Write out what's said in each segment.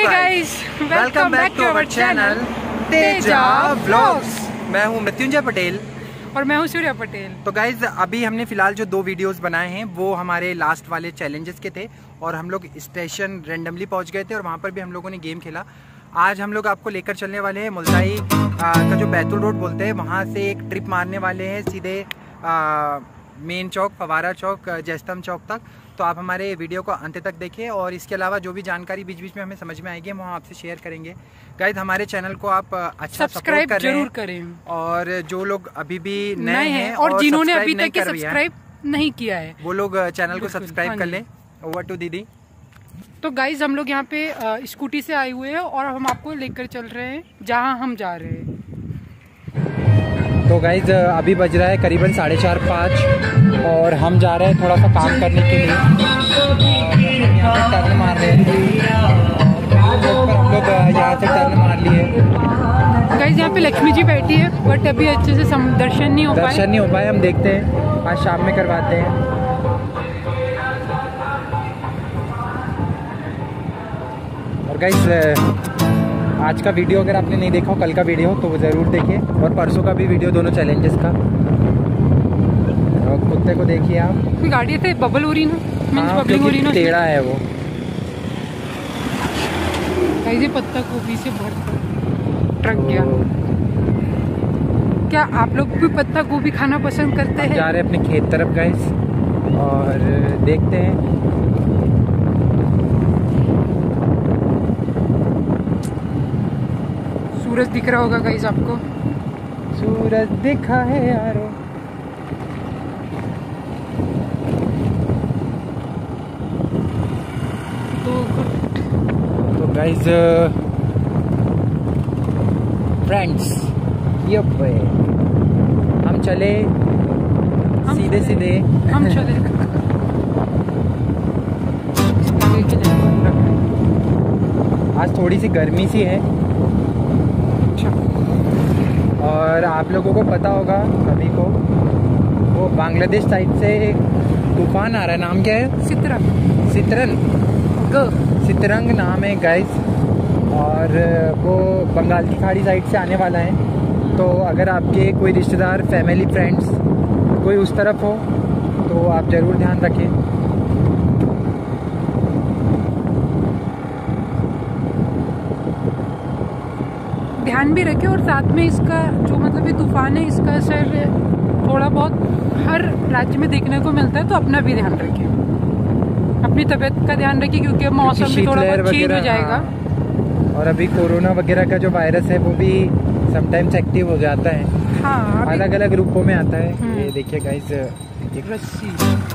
Guys, welcome back to our channel Teja vlogs. मैं हूं मृत्युंजय पटेल और मैं हूं सूर्या पटेल। तो गाइज अभी हमने फिलहाल जो 2 वीडियोस बनाए हैं वो हमारे लास्ट वाले चैलेंजेस के थे और हम लोग स्टेशन रेंडमली पहुंच गए थे और वहां पर भी हम लोगों ने गेम खेला। आज हम लोग आपको लेकर चलने वाले हैं मुल्ताई का जो बैतुल रोड बोलते हैं वहाँ से एक ट्रिप मारने वाले हैं सीधे मेन चौक, फवारा चौक, जयस्तंभ चौक तक। तो आप हमारे वीडियो को अंत तक देखें और इसके अलावा जो भी जानकारी बीच बीच में हमें समझ में आएगी हम आपसे शेयर करेंगे। गाइस हमारे चैनल को आप अच्छा सब्सक्राइब जरूर करें और जो लोग अभी भी नए हैं और जिन्होंने अभी तक सब्सक्राइब नहीं किया है वो लोग चैनल को सब्सक्राइब कर लें। ओवर टू दीदी। तो गाइज हम लोग यहाँ पे स्कूटी से आए हुए हैं और हम आपको लेकर चल रहे हैं जहाँ हम जा रहे हैं। तो गाइज अभी बज रहा है करीबन 4:30-5 और हम जा रहे हैं थोड़ा सा काम करने के लिए और यहाँ पे टर्न मार रहे हैं। हम लोग यहाँ से टर्न मार लिए। गाइज यहाँ पे लक्ष्मी जी बैठी है बट अभी अच्छे से दर्शन नहीं हो पाए। हम देखते हैं आज शाम में करवाते हैं। और गाइज आज का वीडियो अगर आपने नहीं देखा हो, कल का वीडियो तो वो ज़रूर देखिए और परसों का भी वीडियो, दोनों चैलेंजेस का। और कुत्ते को देखिए आप, गाड़ी से बबल हो रही ना, हाँ, क्योंकि टेढ़ा है वो। कैसे पत्ता गोभी से भर ट्रक गया। क्या आप लोग भी पत्ता गोभी खाना पसंद करते हैं? जा रहे हैं अपने खेत तरफ गाइस और देखते हैं। सूरज दिख रहा होगा गाइस आपको। सूरज दिखा है यारो। तो गाइस फ्रेंड्स ये हम चले सीधे हम चले आज थोड़ी सी गर्मी सी है और आप लोगों को पता होगा सभी को वो बांग्लादेश साइड से एक तूफान आ रहा है। नाम क्या है? सितरंग नाम है गाइस और वो बंगाल की खाड़ी साइड से आने वाला है। तो अगर आपके कोई रिश्तेदार, फैमिली, फ्रेंड्स कोई उस तरफ हो तो आप ज़रूर ध्यान रखें। ध्यान भी रखें और साथ में इसका जो मतलब ये तूफान है इसका असर थोड़ा बहुत हर राज्य में देखने को मिलता है। तो अपना भी ध्यान रखें, अपनी तबीयत का ध्यान रखें क्योंकि मौसम भी थोड़ा बहुत चेंज हो जाएगा। और अभी कोरोना वगैरह का जो वायरस है वो भी समटाइम्स एक्टिव हो जाता है। हाँ, अलग अलग रूपों में आता है। ये देखिए गाइस एक रस्सी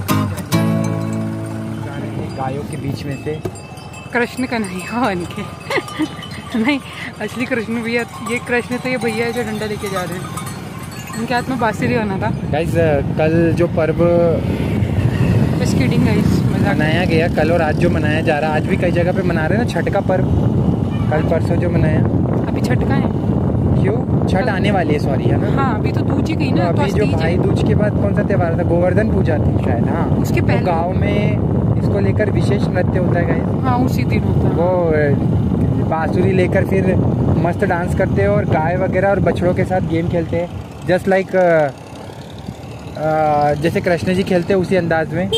गायों के बीच में से कृष्ण का नहीं हो इनके नहीं असली कृष्ण भैया, ये कृष्ण तो ये भैया है जो डंडा लेके जा रहे हैं। उनके हाथ में बांसुरी होना था। गाइस कल जो पर्व मनाया गया कल और आज जो मनाया जा रहा है, आज भी कई जगह पे मना रहे हैं ना छठ का पर्व। कल परसों जो मनाया, अभी छठ का है। क्यों? छठ आने वाली है, सॉरी है ना। हाँ अभी तो दूज ही गई ना। तो अभी जो भाई दूज के बाद कौन सा त्योहार था? गोवर्धन पूजा थी शायद। हाँ उसके पहले गाँव में इसको लेकर विशेष नृत्य होता है गाइस। हाँ उसी दिन होता है। वो बांसुरी लेकर फिर मस्त डांस करते हैं और गाय वगैरह और बछड़ों के साथ गेम खेलते हैं। जस्ट लाइक जैसे कृष्ण जी खेलते हैं उसी अंदाज में।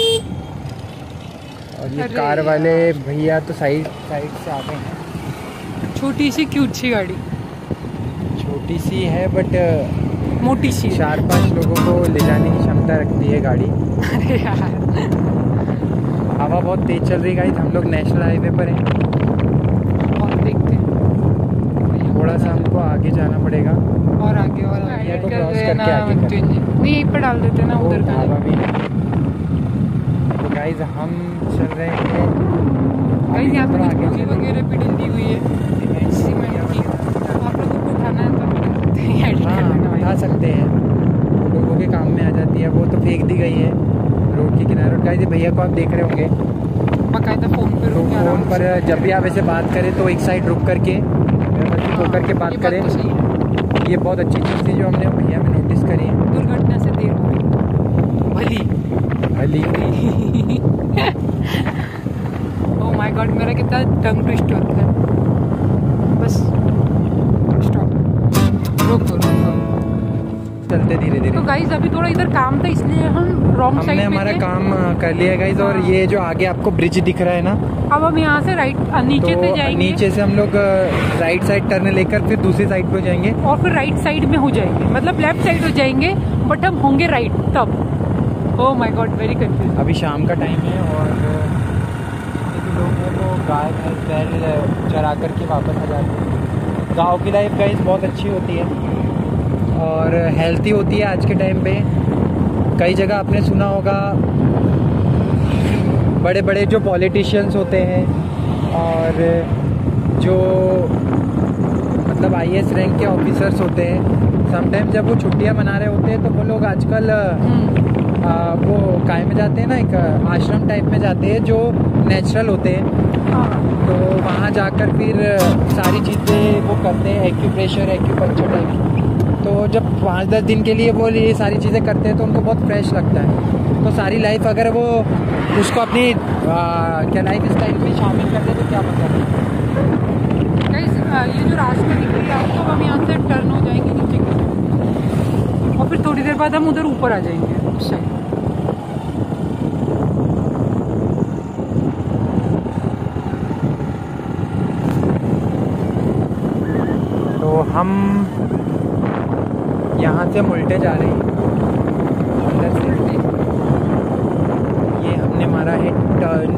और ये कार वाले भैया तो साइड से आ गए हैं। छोटी सी क्यूट सी गाड़ी, छोटी सी है बट मोटी सी, 4-5 लोगों को ले जाने की क्षमता रखती है गाड़ी। अरे यार हवा बहुत तेज चल रही है गाइस। हम लोग नेशनल हाईवे पर हैं और देखते हैं थोड़ा सा हमको आगे जाना पड़ेगा और आगे को क्रॉस करके आगे नहीं यहीं पर डाल देते ना उधर का हवा भी। तो गाइस हम चल रहे हैं गाइस यहाँ पे पुली वगैरह भी डली हुई है सीमेंट की। आप लोगों को उठाना है तो उठा सकते हैं, लोगों के काम में आ जाती है। वो तो फेंक दी गई है रोड के किनारे। गाइस भैया को आप देख रहे होंगे बाकायदा फोन पर जब भी आप ऐसे बात करें तो एक साइड रुक करके होकर के बात करें। ये बहुत अच्छी चीज़ थी जो हमने भैया में नोटिस करी है। दुर्घटना से देर भली ओह माय गॉड, मेरा कितना टंग ट्विस्ट होता है। रुको रुको, चलते धीरे धीरे। तो गाइस अभी थोड़ा इधर काम था इसलिए हम रॉन्ग साइड हमने हमारा काम कर लिया गाइस। और ये जो आगे आपको ब्रिज दिख रहा है ना, अब हम यहाँ से राइट नीचे से जाएंगे। नीचे से हम लोग राइट साइड टर्न लेकर फिर दूसरी साइड पे जाएंगे और फिर राइट साइड में हो जाएंगे, मतलब लेफ्ट साइड हो जाएंगे बट हम होंगे राइट तब। Oh my God, very confuse. अभी शाम का टाइम है और लोग हैं वो गाय भैंस बैल चरा करके वापस आ जाते हैं। गाँव की लाइफ गाइस बहुत अच्छी होती है और हेल्थी होती है आज के टाइम पे। कई जगह आपने सुना होगा बड़े बड़े जो पॉलिटिशियंस होते हैं और जो मतलब IAS रैंक के ऑफिसर्स होते हैं, समटाइम जब वो छुट्टियां मना रहे होते हैं तो वो लोग आजकल वो काय में जाते हैं ना, एक आश्रम टाइप में जाते हैं जो नेचुरल होते हैं। तो वहाँ जाकर फिर सारी चीज़ें वो करते हैं, एक्यूप्रेशर एक्यूपंक्चर टाइप। तो जब 5-10 दिन के लिए वो ये सारी चीज़ें करते हैं तो उनको बहुत फ्रेश लगता है। तो सारी लाइफ अगर वो उसको अपनी क्या लाइफ स्टाइल में शामिल कर दे तो क्या मतलब। ये जो रास्ता दिख रही है आपको, हम यहाँ से टर्न हो जाएंगे नीचे की तरफ और फिर थोड़ी देर बाद हम उधर ऊपर आ जाएंगे उस साइड। तो हम यहाँ से उल्टे जा रहे हैं अंदर से। ये हमने मारा है टर्न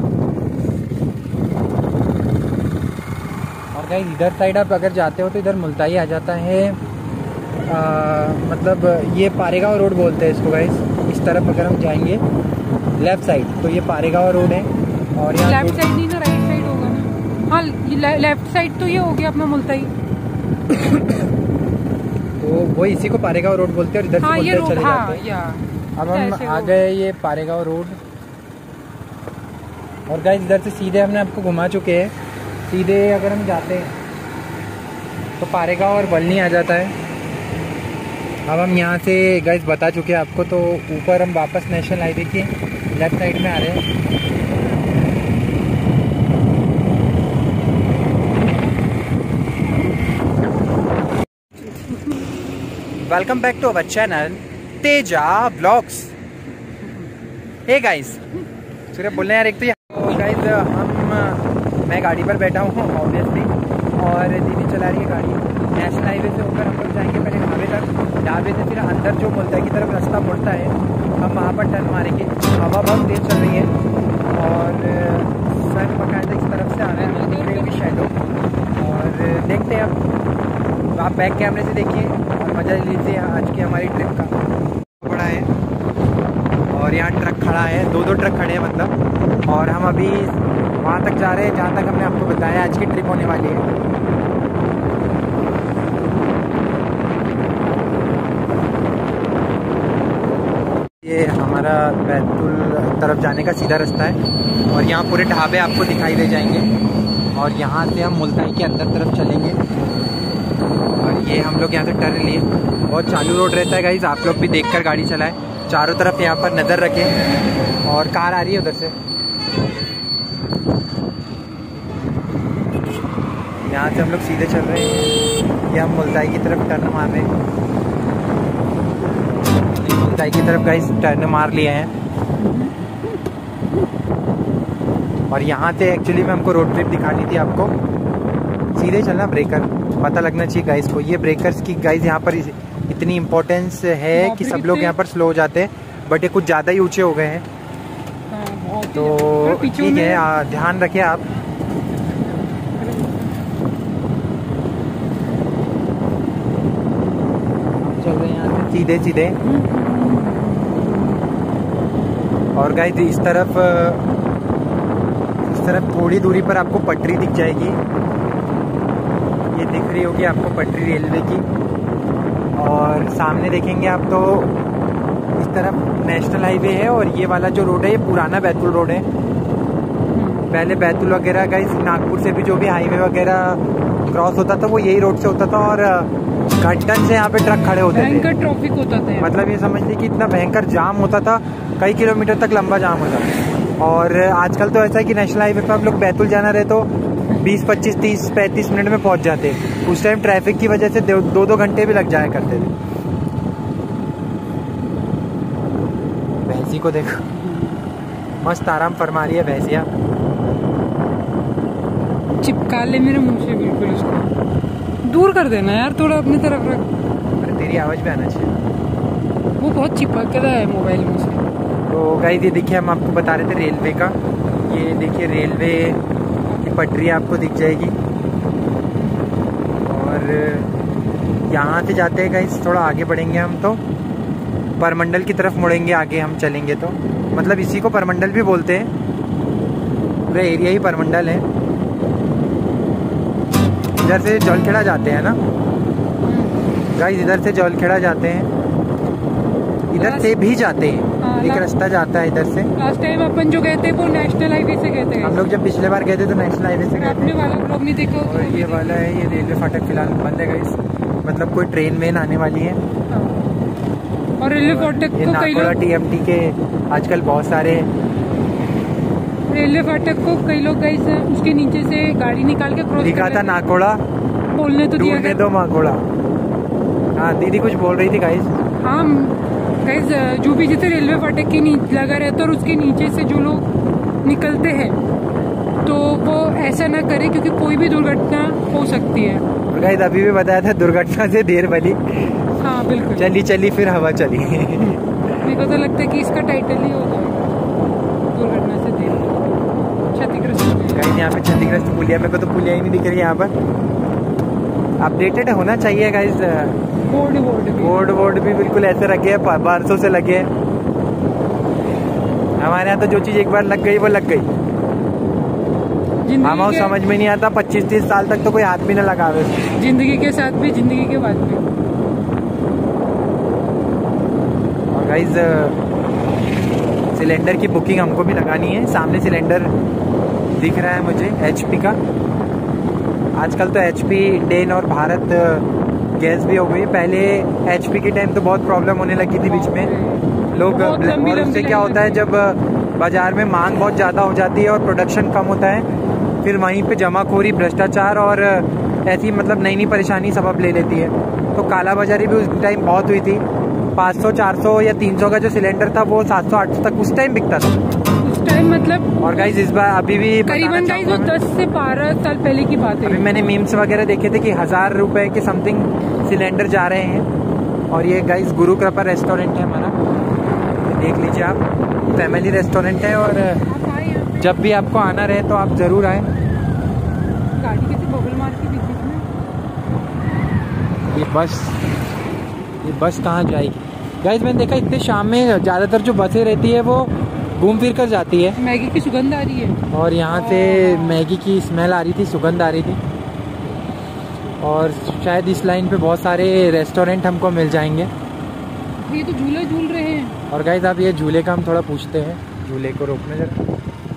और गाइस इधर साइड आप अगर जाते हो तो इधर मुल्ताई आ जाता है। मतलब ये पारेगांव रोड बोलते हैं इसको गाइस। इस तरफ अगर हम जाएंगे लेफ्ट साइड तो ये पारेगांव रोड है। और यहाँ लेफ्ट साइड नहीं ना, राइट साइड होगा ना। हाँ, लेफ्ट साइड तो ये हो गया अपना मुल्ताई। तो वो इसी को पारेगांव रोड बोलते हैं और इधर हाँ, से ये चले हाँ, जाते हैं। अब हम आ गए ये पारेगांव रोड और गाइस इधर से सीधे हमने आपको घुमा चुके हैं। सीधे अगर हम जाते हैं तो पारेगांव और बलनी आ जाता है। अब हम यहाँ से गाइस बता चुके हैं आपको। तो ऊपर हम वापस नेशनल हाईवे के लेफ्ट साइड में आ रहे हैं। Welcome back to our channel Teja blogs. Hey guys, सिर्फ बोलने यार एक तो गाइस मैं गाड़ी पर बैठा हूँ ऑब्वियसली और दीदी चला रही है गाड़ी। नेशनल हाईवे से होकर हम लोग जाएंगे पहले ढाबे तक। ढाबे से फिर अंदर जो मुल्ताई की तरफ रास्ता मुड़ता है, हम वहाँ पर टर्न मारेंगे। हवा बहुत तेज़ चल रही है और सन बाकायदा इस तरफ से आ रहे हैं, दिख रही होगी शैडो। और देखते हैं अब, आप बैक कैमरे से देखिए और मज़ा लीजिए आज की हमारी ट्रिप का। बड़ा है और यहाँ ट्रक खड़ा है, 2 ट्रक खड़े हैं मतलब। और हम अभी वहाँ तक जा रहे हैं जहाँ तक हमने आपको बताया आज की ट्रिप होने वाली है। ये हमारा बैतुल तरफ जाने का सीधा रास्ता है और यहाँ पूरे ढाबे आपको दिखाई दे जाएंगे। और यहाँ से हम मुल्ताई के अंदर तरफ चलेंगे और ये हम लोग यहाँ से टर्न लिए। बहुत चालू रोड रहता है गाइस, आप लोग भी देखकर गाड़ी चलाएं। चारों तरफ यहाँ पर नज़र रखें। और कार आ रही है उधर से। यहाँ से हम लोग सीधे चल रहे हैं। ये हम मुल्ताई की तरफ टर्न मार रहे हैं। मुल्ताई की तरफ गाइस टर्न मार लिए हैं। और यहाँ से एक्चुअली में हमको रोड ट्रिप दिखानी थी आपको। सीधे चलना, ब्रेकर पता लगना चाहिए गाइस को। ये ब्रेकर्स की गाइस यहाँ पर इतनी इम्पोर्टेंस है कि सब लोग यहाँ पर स्लो हो जाते हैं, बट ये कुछ ज़्यादा ही ऊंचे हो गए हैं। तो ठीक है, ध्यान रखें आप। चल रहे हैं यहाँ से सीधे सीधे। और गाइस इस तरफ थोड़ी दूरी पर आपको पटरी दिख जाएगी। ये दिख रही होगी आपको पटरी रेलवे की। और सामने देखेंगे आप तो इस तरफ नेशनल हाईवे है और ये वाला जो रोड है ये पुराना बैतूल रोड है। पहले बैतूल वगैरह गाइस नागपुर से भी जो भी हाईवे वगैरह क्रॉस होता था वो यही रोड से होता था और घंटन से यहाँ पे ट्रक खड़े होते थे। भयंकर ट्रैफिक होता था। मतलब ये समझ लीजिए कि इतना भयंकर जाम होता था, कई किलोमीटर तक लंबा जाम होता था। और आजकल तो ऐसा है कि नेशनल हाईवे पर आप लोग बैतूल जाना रहे तो 20, 25, 30, 35 मिनट में पहुंच जाते। उस टाइम ट्रैफिक की वजह से 2-2 घंटे भी लग जाया करते थे। भैंसी को देखो, मस्त आराम फरमा रही है भैंसिया। चिपका ले मेरे मुंह से बिल्कुल, उसको दूर कर देना यार, थोड़ा अपनी तरफ रख। अरे तेरी आवाज़ भी आना चाहिए। वो बहुत चिपक रहा है मोबाइल में से। तो गाइस ये देखिए, हम आपको बता रहे थे रेलवे का। ये देखिए रेलवे की पटरी आपको दिख जाएगी। और यहाँ से जाते हैं गाइस, थोड़ा आगे बढ़ेंगे हम तो परमंडल की तरफ मुड़ेंगे आगे हम चलेंगे तो। मतलब इसी को परमंडल भी बोलते हैं, पूरा एरिया ही परमंडल है। इधर से जौलखेड़ा जाते हैं ना गाइस, इधर से जौलखेड़ा जाते हैं, इधर से भी जाते हैं। एक रास्ता जाता है इधर से। लास्ट टाइम अपन जो गए थे वो नेशनल हाईवे से गए थे। हम लोग जब पिछले बार गए थे तो नेशनल हाईवे से गए थे। वाला ब्लॉग नहीं देखा। और ये वाला है, ये रेलवे फाटक फिलहाल बंद है गाइस, मतलब कोई ट्रेन वेन आने वाली है। और रेलवे फाटक को कई लोग TMT के आजकल बहुत सारे रेलवे फाटक को कई लोग गाइस उसके नीचे से गाड़ी निकाल के क्रॉस लिखा था नाकोड़ा, बोलने तो दिया ढूंढने दो माकोड़ा। हाँ दीदी कुछ बोल रही थी गाइस। हाँ गाइस, जो भी जैसे रेलवे फाटक के नीचे लगा रहता है और उसके नीचे से जो लोग निकलते हैं तो वो ऐसा ना करे, क्योंकि कोई भी दुर्घटना हो सकती है। और गाइस अभी भी बताया था दुर्घटना से देर भली। हाँ बिल्कुल, चली चली फिर हवा चली। मेरे को तो लगता है कि इसका टाइटल ही हो जाएगा, दुर्घटना से देर क्षतिग्रस्त। गाइस यहाँ पे क्षतिग्रस्त पुलिया, मेरे को तो पुलिया ही नहीं दिख रही यहाँ पर। अपडेटेड होना चाहिए गाइस। बोर्ड भी बिल्कुल ऐसे रखे हैं, बारसों से लगे हैं। हमारे यहाँ तो जो चीज एक बार लग गई वो लग गई। हमारे समझ में नहीं आता, 25-30 साल तक तो कोई हाथ भी न लगावे। जिंदगी के साथ भी, जिंदगी के बाद भी। और गाइस सिलेंडर की बुकिंग हमको भी लगानी है। सामने सिलेंडर दिख रहा है मुझे HP का। आजकल तो HP, इंडेन और भारत गैस भी हो गई। पहले HP के टाइम तो बहुत प्रॉब्लम होने लगी थी बीच में लोग। और उससे क्या होता है, जब बाजार में मांग बहुत ज़्यादा हो जाती है और प्रोडक्शन कम होता है, फिर वहीं पे जमाखोरी, भ्रष्टाचार और ऐसी मतलब नई नई परेशानी सबब ले लेती है। तो कालाबाजारी भी उस टाइम बहुत हुई थी। 500, 400 या 300 का जो सिलेंडर था वो 700, 800 तक उस टाइम बिकता था। उस टाइम मतलब। और गाइस इस बार अभी भी करीबन गाइस 10 से 12 साल पहले की बात है। अभी मैंने मीम्स वगैरह देखे थे कि 1000 रुपए के समथिंग सिलेंडर जा रहे हैं। और ये गाइस गुरु कृपा रेस्टोरेंट है हमारा, देख लीजिए आप, फैमिली रेस्टोरेंट है। और जब भी आपको आना रहे तो आप जरूर आए। गाड़ी कैसे बबल मार के बीच में। ये बस कहाँ जाएगी गाइस? मैंने देखा इतने शाम में ज़्यादातर जो बसें रहती है वो घूम फिर कर जाती है। मैगी की सुगंध आ रही है और यहाँ से मैगी की स्मेल आ रही थी, सुगंध आ रही थी। और शायद इस लाइन पे बहुत सारे रेस्टोरेंट हमको मिल जाएंगे। ये तो झूले झूल रहे हैं। और गाइस आप ये झूले का हम थोड़ा पूछते हैं, झूले को रोकने जरा।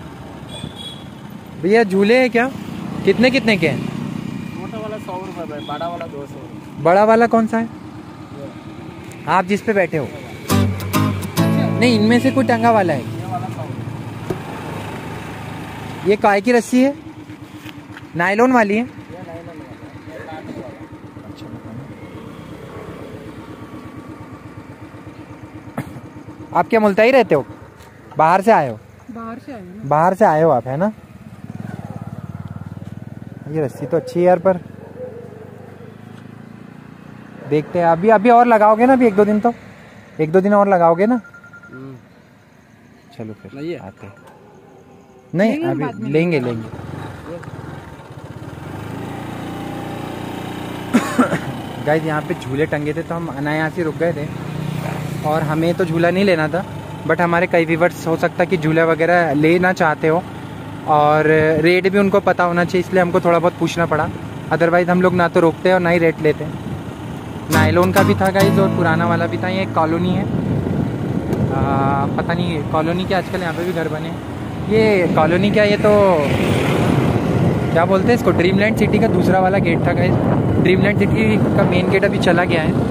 भैया झूले हैं क्या? कितने कितने के हैं? छोटा वाला 100 रुपये, बड़ा वाला 200। बड़ा वाला कौन सा है? आप जिस पे बैठे हो? नहीं, इनमें से कोई टंगा वाला है? ये काय की रस्सी है? नायलॉन वाली है? आप क्या मुल्ताई रहते हो? बाहर से आए हो? बाहर से आए हो आप, है ना? ये रस्सी तो अच्छी है यार, पर देखते हैं। अभी और लगाओगे ना? अभी 1-2 दिन तो 1-2 दिन और लगाओगे ना? चलो फिर नहीं आते हैं। नहीं अभी लेंगे। गाइस यहाँ पे झूले टंगे थे तो हम अनायास रुक गए थे। और हमें तो झूला नहीं लेना था, बट हमारे कई व्यूअर्स हो सकता कि झूला वगैरह लेना चाहते हो और रेट भी उनको पता होना चाहिए, इसलिए हमको थोड़ा बहुत पूछना पड़ा। अदरवाइज़ हम लोग ना तो रोकते और ना ही रेट लेते। नायलॉन का भी था गाइस और पुराना वाला भी था। ये एक कॉलोनी है, पता नहीं कॉलोनी के आजकल यहाँ पे भी घर बने। ये कॉलोनी क्या, ये तो क्या बोलते हैं इसको, ड्रीमलैंड सिटी का दूसरा वाला गेट था गाइस। ड्रीमलैंड सिटी का मेन गेट अभी चला गया है।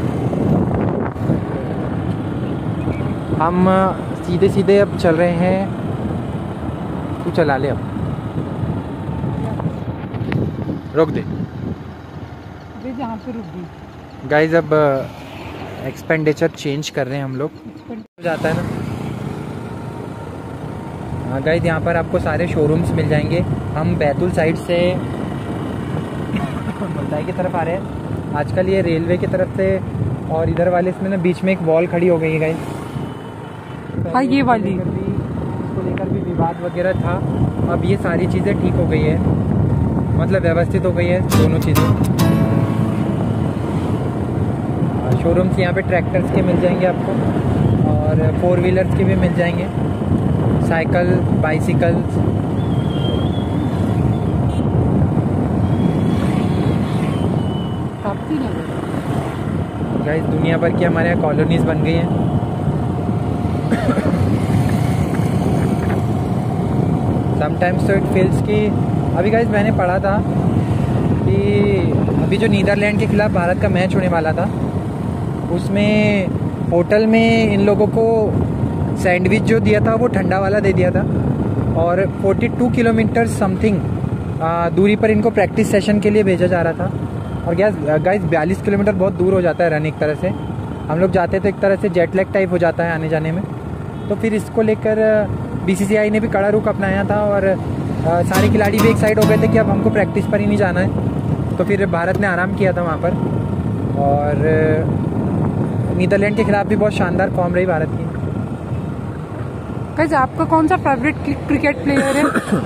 हम सीधे सीधे अब चल रहे हैं। तू चला ले अब। रोक दे जहाँ पे रुक गई। गाइज अब एक्सपेंडिचर चेंज कर रहे हैं हम लोग, जाता है ना। हाँ गाइज, यहाँ पर आपको सारे शोरूम्स मिल जाएंगे। हम बैतूल साइड से मुल्ताई की तरफ आ रहे हैं। आजकल ये रेलवे की तरफ से और इधर वाले इसमें ना बीच में एक वॉल खड़ी हो गई है गाइज। हाँ ये वाली इसको लेकर भी विवाद वगैरह था। अब ये सारी चीज़ें ठीक हो गई है, मतलब व्यवस्थित हो गई है दोनों चीज़ें। शोरूम्स यहाँ पे ट्रैक्टर्स के मिल जाएंगे आपको और 4 व्हीलर्स के भी मिल जाएंगे, साइकिल, बाइसिकल्स। गाइस दुनिया भर की हमारे यहाँ कॉलोनीज बन गई हैं। समटाइम्स तो इट फील्स कि अभी गाइस मैंने पढ़ा था कि अभी जो नीदरलैंड के खिलाफ भारत का मैच होने वाला था, उसमें होटल में इन लोगों को सैंडविच जो दिया था वो ठंडा वाला दे दिया था और 42 किलोमीटर समथिंग दूरी पर इनको प्रैक्टिस सेशन के लिए भेजा जा रहा था। और गाइस 42 किलोमीटर बहुत दूर हो जाता है रन एक तरह से। हम लोग जाते तो एक तरह से जेट लैग टाइप हो जाता है आने जाने में। तो फिर इसको लेकर BCCI ने भी कड़ा रुख अपनाया था और सारे खिलाड़ी भी एक साइड हो गए थे कि अब हमको प्रैक्टिस पर ही नहीं जाना है। तो फिर भारत ने आराम किया था वहाँ पर और नीदरलैंड के खिलाफ भी बहुत शानदार फॉर्म रही भारत की। गाइस आपका कौन सा फेवरेट क्रिकेट प्लेयर है?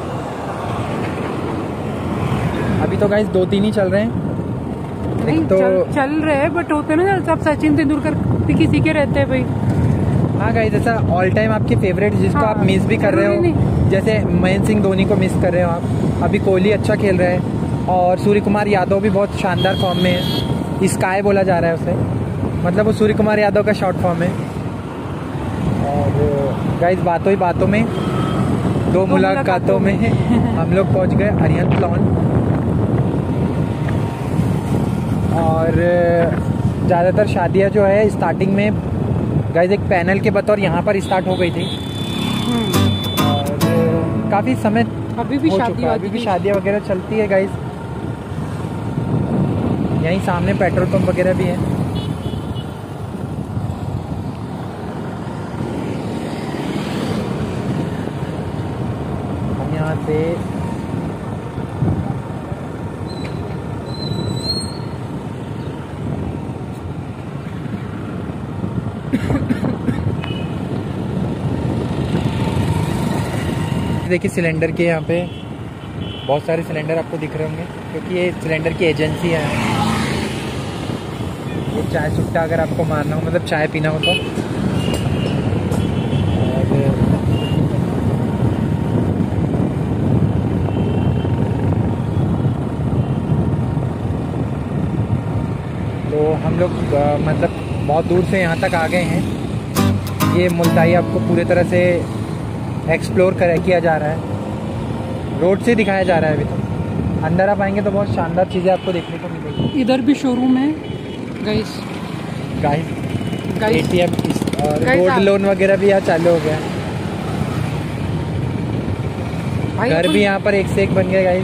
अभी तो गाइस 2-3 ही चल रहे हैं। नहीं तो चल रहे हैं बट होते ना सब सचिन तेंदुलकर भी किसी के रहते हैं भाई। हाँ गाइस, ऐसा ऑल टाइम आपके फेवरेट जिसको आप मिस भी कर रहे हो, जैसे महेंद्र सिंह धोनी को मिस कर रहे हो आप। अभी कोहली अच्छा खेल रहा है और सूर्य कुमार यादव भी बहुत शानदार फॉर्म में है। स्काई बोला जा रहा है उसे, मतलब वो सूर्य कुमार यादव का शॉर्ट फॉर्म है। और गाइस बातों ही बातों में, दो मुलाकातों में हम लोग पहुंच गए अरिहंत लॉन। और ज़्यादातर शादियां जो है स्टार्टिंग में गाइस एक पैनल के बतौर यहाँ पर स्टार्ट हो गई थी और काफ़ी समय अभी भी शादियाँ वगैरह चलती है गाइस। यहीं सामने पेट्रोल पंप वगैरह भी है। हम यहाँ से देखिए सिलेंडर के यहाँ पे बहुत सारे सिलेंडर आपको दिख रहे होंगे क्योंकि ये सिलेंडर की एजेंसी है। ये चाय सुट्टा अगर आपको मारना हो, मतलब चाय पीना हो तो। तो हम लोग मतलब बहुत दूर से यहाँ तक आ गए हैं। ये मुल्ताई आपको पूरे तरह से एक्सप्लोर किया जा रहा है, रोड से दिखाया जा रहा है। अभी तो अंदर आप आएंगे तो बहुत शानदार चीज़ें आपको देखने को मिलेगी। इधर भी शोरूम है गाइस। ATM और गोल्ड लोन वगैरह भी यहाँ चालू हो गया। घर भी यहाँ पर एक से एक बन गए गाइस।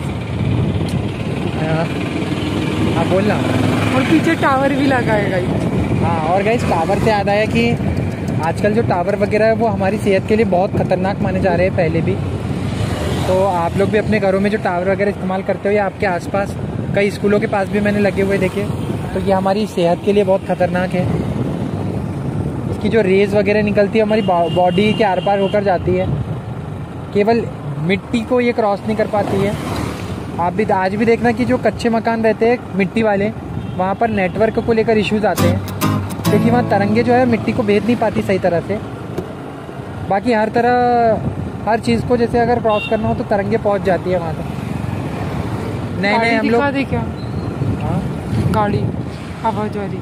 हाँ बोलना। और पीछे टावर भी लगा है गाइस। हाँ और गाइस टावर से याद आया कि आजकल जो टावर वगैरह है वो हमारी सेहत के लिए बहुत ख़तरनाक माने जा रहे हैं पहले भी। तो आप लोग भी अपने घरों में जो टावर वगैरह इस्तेमाल करते हो या आपके आसपास कई स्कूलों के पास भी मैंने लगे हुए देखे, तो ये हमारी सेहत के लिए बहुत ख़तरनाक है। इसकी जो रेज़ वगैरह निकलती है हमारी बॉडी के आर पार होकर जाती है, केवल मिट्टी को ये क्रॉस नहीं कर पाती है। आप भी आज भी देखना कि जो कच्चे मकान रहते हैं मिट्टी वाले, वहाँ पर नेटवर्क को लेकर इश्यूज़ आते हैं क्योंकि वहाँ तरंगे जो है मिट्टी को भेद नहीं पाती सही तरह से। बाकी हर चीज़ को जैसे अगर क्रॉस करना हो तो तरंगे पहुँच जाती है वहाँ तक। नए हम लोग क्या गाड़ी आवाज वाली।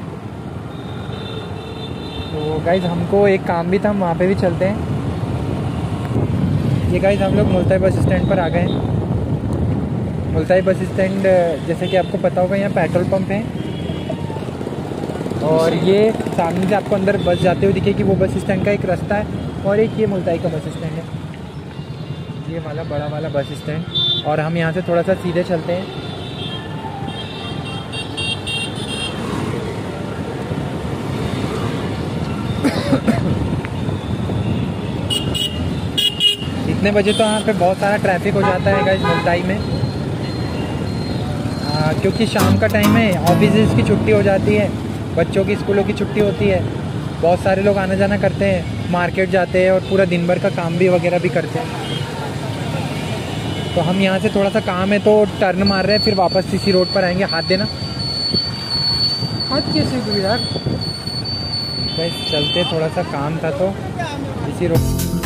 तो गाइज हमको एक काम भी था, हम वहाँ पे भी चलते हैं। ये गाइज हम लोग मुल्ताई बस स्टैंड पर आ गए हैं। मुल्ताई बस स्टैंड जैसे कि आपको पता होगा यहाँ पेट्रोल पंप है और ये सामने से आपको अंदर बस जाते हुए दिखेगी। वो बस स्टैंड का एक रास्ता है और एक ये मुल्ताई का बस स्टैंड है, ये वाला बड़ा वाला बस स्टैंड। और हम यहाँ से थोड़ा सा सीधे चलते हैं इतने बजे तो यहाँ पे बहुत सारा ट्रैफिक हो जाता है गाइस मुल्ताई में, क्योंकि शाम का टाइम है, ऑफिस की छुट्टी हो जाती है, बच्चों की स्कूलों की छुट्टी होती है, बहुत सारे लोग आना जाना करते हैं, मार्केट जाते हैं और पूरा दिन भर का काम भी वगैरह भी करते हैं। तो हम यहाँ से थोड़ा सा काम है तो टर्न मार रहे हैं, फिर वापस इसी रोड पर आएंगे। हाथ देना, हाथ कैसे दूँ यार? बस चलते, थोड़ा सा काम था तो इसी रोड।